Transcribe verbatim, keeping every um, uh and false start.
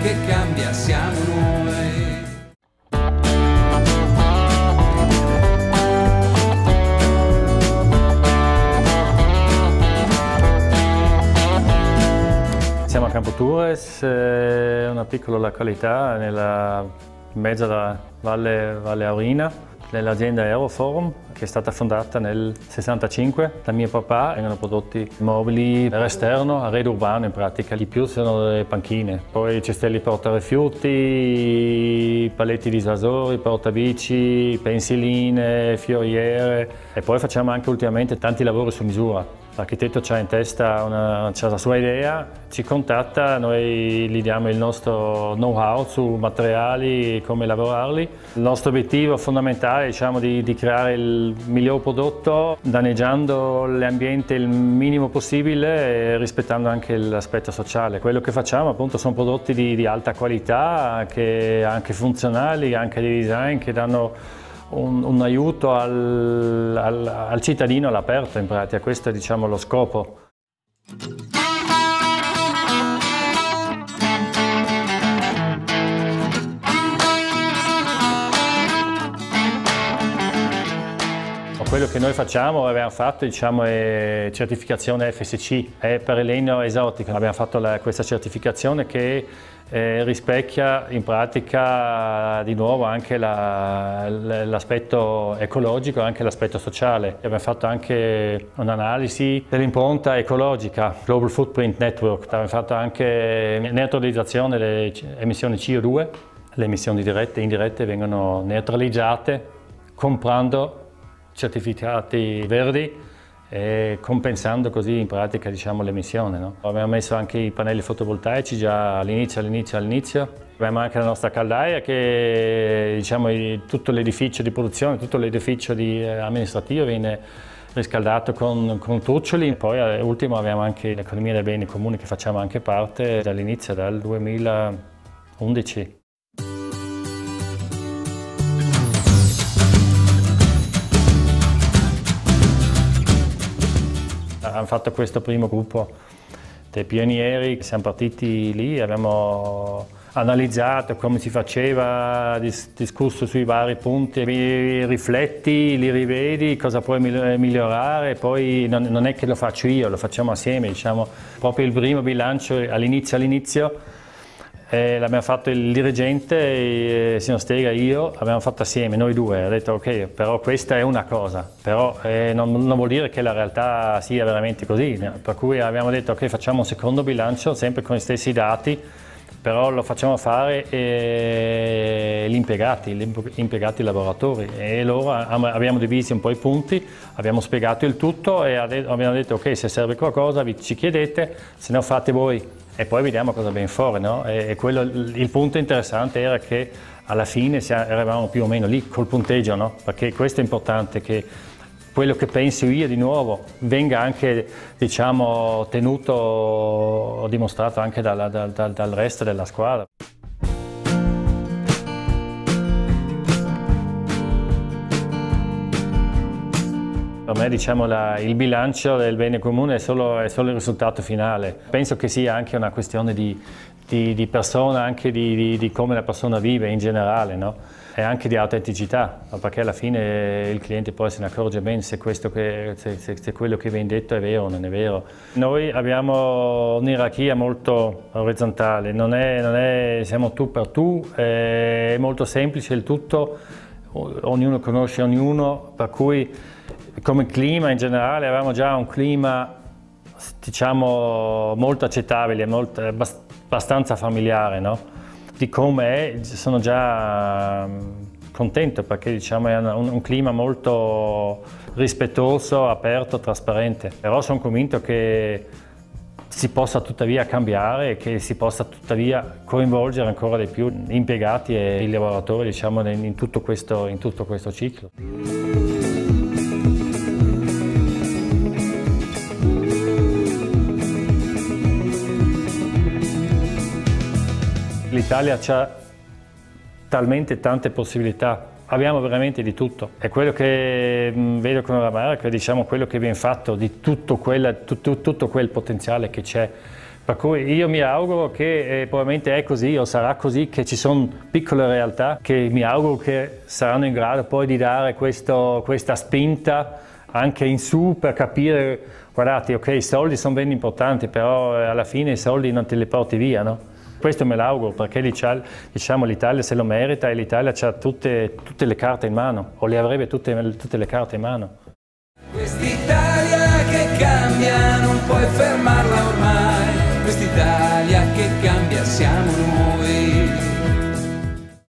che cambia siamo noi. Siamo a Campo Tours, una piccola località nella, in mezzo alla Valle, Valle Aurina, nell'azienda Aeroform, che è stata fondata nel sessantacinque da mio papà. Vengono prodotti mobili per esterno, arredo urbano in pratica. Di più sono le panchine, poi cestelli portarifiuti, paletti disvasori, portabici, pensiline, fioriere, e poi facciamo anche ultimamente tanti lavori su misura. L'architetto ha in testa una, c'ha la sua idea, ci contatta, noi gli diamo il nostro know-how su materiali e come lavorarli. Il nostro obiettivo fondamentale è, diciamo, di, di creare il miglior prodotto, danneggiando l'ambiente il minimo possibile e rispettando anche l'aspetto sociale. Quello che facciamo appunto sono prodotti di, di alta qualità, che anche funzionali, anche di design, che danno Un, un aiuto al, al, al cittadino all'aperto in pratica. Questo è, diciamo, lo scopo. Quello che noi facciamo, abbiamo fatto, diciamo, è certificazione F S C, è per il legno esotico. Abbiamo fatto la, questa certificazione che eh, rispecchia in pratica di nuovo anche l'aspetto ecologico e anche l'aspetto sociale. Abbiamo fatto anche un'analisi dell'impronta ecologica, Global Footprint Network. Abbiamo fatto anche neutralizzazione delle emissioni C O due. Le emissioni dirette e indirette vengono neutralizzate comprando certificati verdi e compensando così in pratica, diciamo, l'emissione, no? Abbiamo messo anche i pannelli fotovoltaici già all'inizio, all'inizio, all'inizio. Abbiamo anche la nostra caldaia che, diciamo, tutto l'edificio di produzione, tutto l'edificio amministrativo viene riscaldato con, con truccioli. Poi, ultimo, abbiamo anche l'economia dei beni comuni che facciamo anche parte dall'inizio, dal duemilaundici. Abbiamo fatto questo primo gruppo dei pionieri, siamo partiti lì, abbiamo analizzato come si faceva, dis discusso sui vari punti, li rifletti, li rivedi, cosa puoi migliorare, poi non, non è che lo faccio io, lo facciamo assieme, diciamo. Proprio il primo bilancio all'inizio all'inizio Eh, l'abbiamo fatto il dirigente, il signor Stega e io, l'abbiamo fatto assieme, noi due. Ha detto ok, però questa è una cosa, però eh, non, non vuol dire che la realtà sia veramente così, per cui abbiamo detto ok, facciamo un secondo bilancio sempre con gli stessi dati, però lo facciamo fare eh, gli impiegati, gli impiegati lavoratori, e loro abbiamo diviso un po' i punti, abbiamo spiegato il tutto e abbiamo detto ok, se serve qualcosa vi ci chiedete, se no fate voi. E poi vediamo cosa viene fuori, no? E quello, il punto interessante era che alla fine eravamo più o meno lì col punteggio, no? Perché questo è importante, che quello che penso io di nuovo venga anche, diciamo, tenuto o dimostrato anche dal, dal, dal, dal resto della squadra. Per me, diciamo, la, il bilancio del bene comune è solo, è solo il risultato finale. Penso che sia anche una questione di, di, di persona, anche di, di, di come la persona vive in generale, no? E anche di autenticità, perché alla fine il cliente poi se ne accorge bene se, questo che, se, se, se quello che viene detto è vero o non è vero. Noi abbiamo un'ierarchia molto orizzontale, non è, non è, siamo tu per tu, è molto semplice il tutto, ognuno conosce ognuno, per cui come clima in generale avevamo già un clima, diciamo, molto accettabile, molto, abbastanza familiare, no? Di come è, sono già contento perché, diciamo, è un, un clima molto rispettoso, aperto, trasparente. Però sono convinto che si possa tuttavia cambiare e che si possa tuttavia coinvolgere ancora di più gli impiegati e i lavoratori, diciamo, in tutto questo, in tutto questo ciclo. L'Italia ha talmente tante possibilità, abbiamo veramente di tutto. È quello che vedo con la marca, diciamo, quello che viene fatto di tutto, quella, tutto, tutto quel potenziale che c'è Per cui io mi auguro che eh, probabilmente è così o sarà così, che ci sono piccole realtà che mi auguro che saranno in grado poi di dare questo, questa spinta anche in su per capire, guardate, ok, i soldi sono ben importanti, però alla fine i soldi non te li porti via, no? Questo me l'auguro perché l'Italia, diciamo, l'Italia se lo merita e l'Italia ha tutte, tutte le carte in mano, o le avrebbe tutte, tutte le carte in mano. Quest'Italia che cambia, non puoi fermarla ormai. Quest'Italia che cambia, siamo